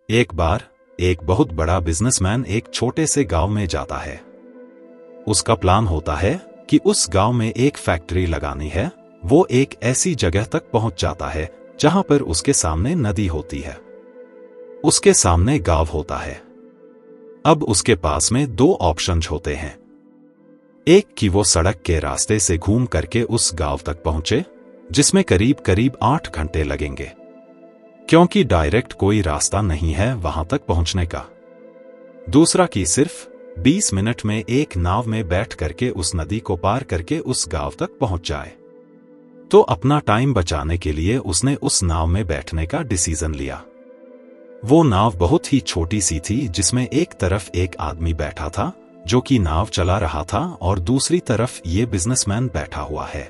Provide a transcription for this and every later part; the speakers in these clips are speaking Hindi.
एक बार एक बहुत बड़ा बिजनेसमैन एक छोटे से गांव में जाता है। उसका प्लान होता है कि उस गांव में एक फैक्ट्री लगानी है। वो एक ऐसी जगह तक पहुंच जाता है जहां पर उसके सामने नदी होती है, उसके सामने गांव होता है। अब उसके पास में दो ऑप्शंस होते हैं। एक कि वो सड़क के रास्ते से घूम करके उस गांव तक पहुंचे, जिसमें करीब करीब 8 घंटे लगेंगे, क्योंकि डायरेक्ट कोई रास्ता नहीं है वहां तक पहुंचने का। दूसरा कि सिर्फ 20 मिनट में एक नाव में बैठ करके उस नदी को पार करके उस गांव तक पहुंच जाए। तो अपना टाइम बचाने के लिए उसने उस नाव में बैठने का डिसीजन लिया। वो नाव बहुत ही छोटी सी थी, जिसमें एक तरफ एक आदमी बैठा था जो कि नाव चला रहा था और दूसरी तरफ ये बिजनेसमैन बैठा हुआ है।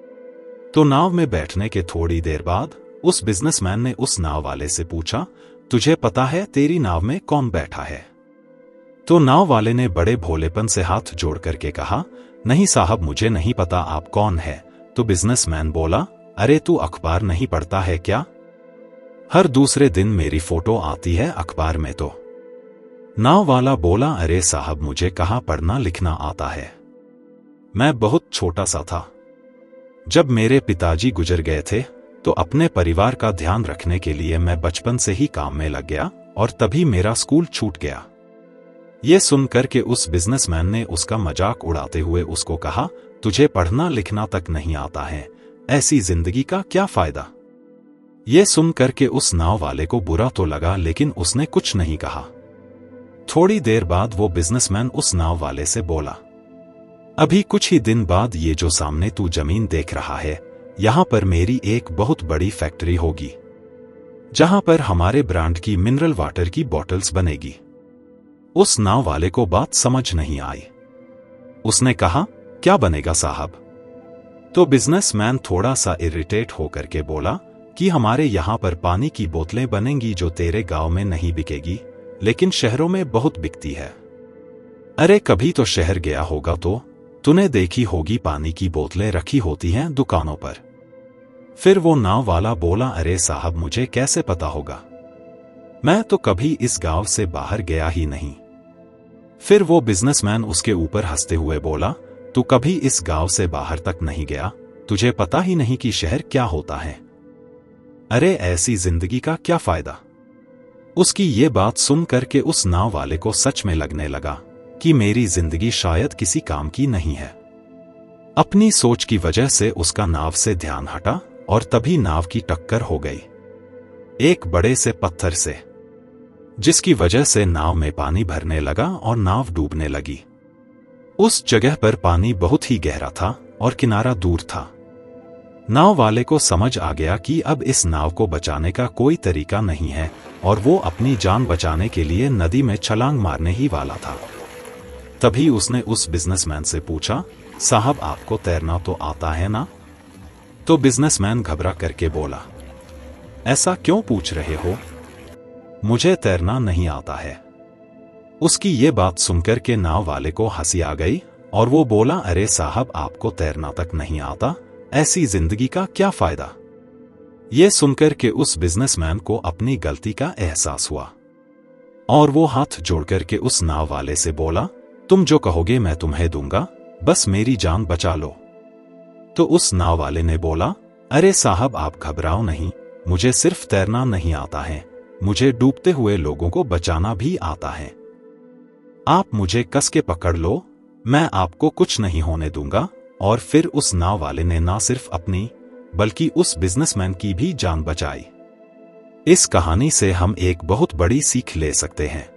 तो नाव में बैठने के थोड़ी देर बाद उस बिजनेसमैन ने उस नाव वाले से पूछा, तुझे पता है तेरी नाव में कौन बैठा है? तो नाव वाले ने बड़े भोलेपन से हाथ जोड़ करके कहा, नहीं साहब, मुझे नहीं पता आप कौन है। तो बिजनेसमैन बोला, अरे तू अखबार नहीं पढ़ता है क्या? हर दूसरे दिन मेरी फोटो आती है अखबार में। तो नाव वाला बोला, अरे साहब, मुझे कहाँ पढ़ना लिखना आता है, मैं बहुत छोटा सा था जब मेरे पिताजी गुजर गए थे, तो अपने परिवार का ध्यान रखने के लिए मैं बचपन से ही काम में लग गया और तभी मेरा स्कूल छूट गया। ये सुनकर के उस बिजनेसमैन ने उसका मजाक उड़ाते हुए उसको कहा, तुझे पढ़ना लिखना तक नहीं आता है, ऐसी जिंदगी का क्या फायदा? ये सुनकर के उस नाव वाले को बुरा तो लगा, लेकिन उसने कुछ नहीं कहा। थोड़ी देर बाद वो बिजनेसमैन उस नाव वाले से बोला, अभी कुछ ही दिन बाद ये जो सामने तू जमीन देख रहा है, यहां पर मेरी एक बहुत बड़ी फैक्ट्री होगी, जहां पर हमारे ब्रांड की मिनरल वाटर की बॉटल्स बनेगी। उस नाव वाले को बात समझ नहीं आई। उसने कहा, क्या बनेगा साहब? तो बिजनेसमैन थोड़ा सा इरिटेट होकर के बोला कि हमारे यहां पर पानी की बोतलें बनेंगी जो तेरे गांव में नहीं बिकेगी, लेकिन शहरों में बहुत बिकती है। अरे कभी तो शहर गया होगा तो तूने देखी होगी पानी की बोतलें रखी होती हैं दुकानों पर। फिर वो नाव वाला बोला, अरे साहब, मुझे कैसे पता होगा, मैं तो कभी इस गांव से बाहर गया ही नहीं। फिर वो बिजनेसमैन उसके ऊपर हंसते हुए बोला, तू कभी इस गांव से बाहर तक नहीं गया, तुझे पता ही नहीं कि शहर क्या होता है। अरे ऐसी जिंदगी का क्या फायदा? उसकी ये बात सुन करके उस नाव वाले को सच में लगने लगा कि मेरी जिंदगी शायद किसी काम की नहीं है। अपनी सोच की वजह से उसका नाव से ध्यान हटा और तभी नाव की टक्कर हो गई एक बड़े से पत्थर से, जिसकी वजह से नाव में पानी भरने लगा और नाव डूबने लगी। उस जगह पर पानी बहुत ही गहरा था और किनारा दूर था। नाव वाले को समझ आ गया कि अब इस नाव को बचाने का कोई तरीका नहीं है और वो अपनी जान बचाने के लिए नदी में छलांग मारने ही वाला था। तभी उसने उस बिजनेसमैन से पूछा, साहब, आपको तैरना तो आता है ना? तो बिजनेसमैन घबरा करके बोला, ऐसा क्यों पूछ रहे हो, मुझे तैरना नहीं आता है। उसकी ये बात सुनकर के नाव वाले को हंसी आ गई और वो बोला, अरे साहब, आपको तैरना तक नहीं आता, ऐसी जिंदगी का क्या फायदा? ये सुनकर के उस बिजनेसमैन को अपनी गलती का एहसास हुआ और वो हाथ जोड़कर के उस नाव वाले से बोला, तुम जो कहोगे मैं तुम्हें दूंगा, बस मेरी जान बचा लो। तो उस नाव वाले ने बोला, अरे साहब, आप घबराओ नहीं, मुझे सिर्फ तैरना नहीं आता है, मुझे डूबते हुए लोगों को बचाना भी आता है। आप मुझे कस के पकड़ लो, मैं आपको कुछ नहीं होने दूंगा। और फिर उस नाव वाले ने ना सिर्फ अपनी बल्कि उस बिजनेसमैन की भी जान बचाई। इस कहानी से हम एक बहुत बड़ी सीख ले सकते हैं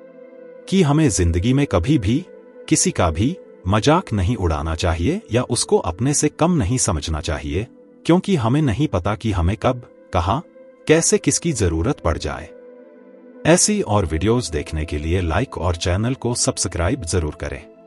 कि हमें जिंदगी में कभी भी किसी का भी मजाक नहीं उड़ाना चाहिए या उसको अपने से कम नहीं समझना चाहिए, क्योंकि हमें नहीं पता कि हमें कब, कहां, कैसे किसकी जरूरत पड़ जाए। ऐसी और वीडियोस देखने के लिए लाइक और चैनल को सब्सक्राइब जरूर करें।